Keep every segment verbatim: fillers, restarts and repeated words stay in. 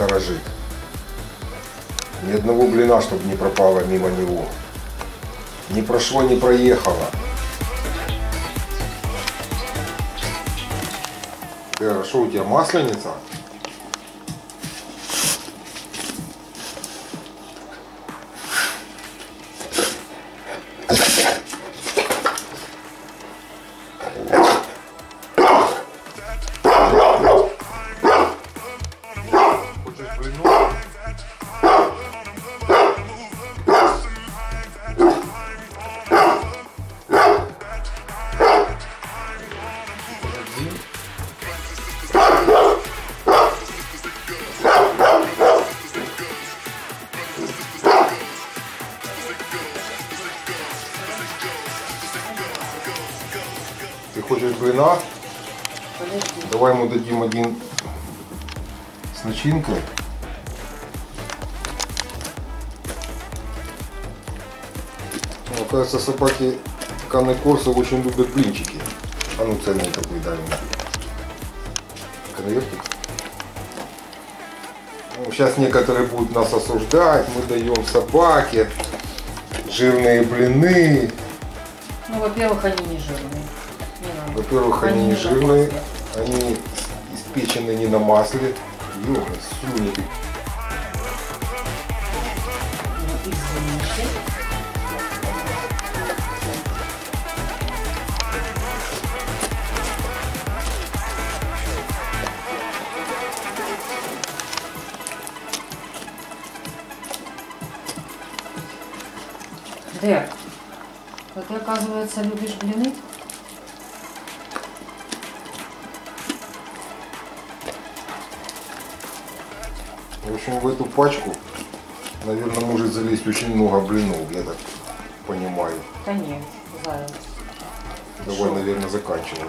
сторожит. Ни одного блина, чтобы не пропало мимо него. Не прошло, не проехало. Э, что у тебя, масленица? Ты хочешь блина? Подожди. Давай ему дадим один с начинкой. Мне кажется, собаки Канны Корсо очень любят блинчики. А ну цельный такой дай мне. Конвертик. Ну, сейчас некоторые будут нас осуждать. Мы даем собаке жирные блины. Ну, во-первых, они не жирные. Во-первых, они, они не жирные, они испечены не на масле. Ёха, слюни. Дэр, а ты, оказывается, любишь блины? В общем, в эту пачку, наверное, может залезть очень много блинов, я так понимаю. Да нет, заяц. Давай, Шо? наверное, заканчиваем.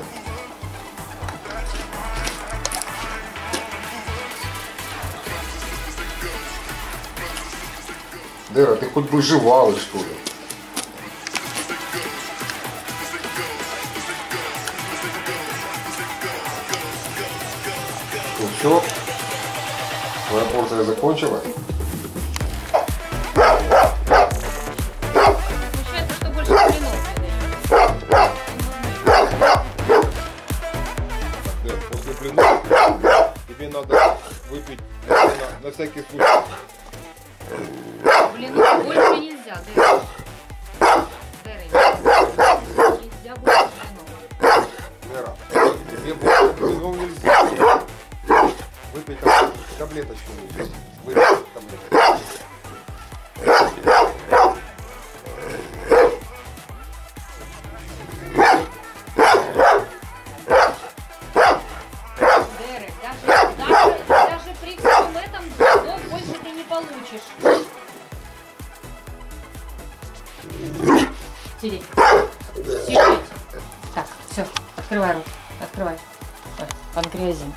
Дэра, ты хоть бы жевала, что ли? Ну все? Твоя порция закончилась? Получается, что больше блинов не даешь. После блинов тебе надо выпить на, на всякий случай. Блинов больше нельзя, Дэр. Дэр, нельзя больше блинов. Дэра, тебе больше блинов нельзя. Выпей там таблеточку. Выпей таблеточку. Дэры, даже, даже, даже при всем этом блинов больше ты не получишь. Сидеть. Сидеть. Так, все, открывай рот. Открывай. Ой, панкреазин.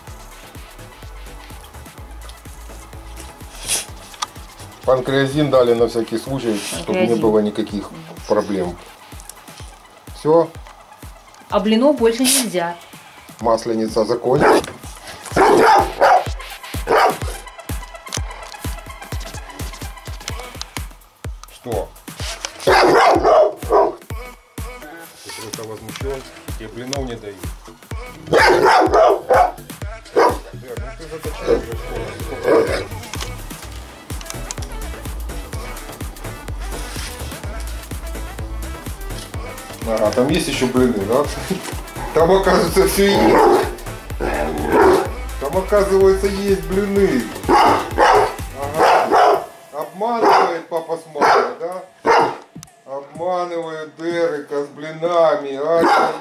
Панкреазин дали на всякий случай, чтобы не было никаких проблем. Все, А блинов больше нельзя. масленица закончилась. Что? Ты просто возмущен, тебе блинов не дают. Да, ну ты заточаешь уже скоро. Ага, там есть еще блины, да? Там, оказывается, все есть. Там, оказывается, есть блины. Ага. Обманывает папа с мамой, да? Обманывают Дерека с блинами. А,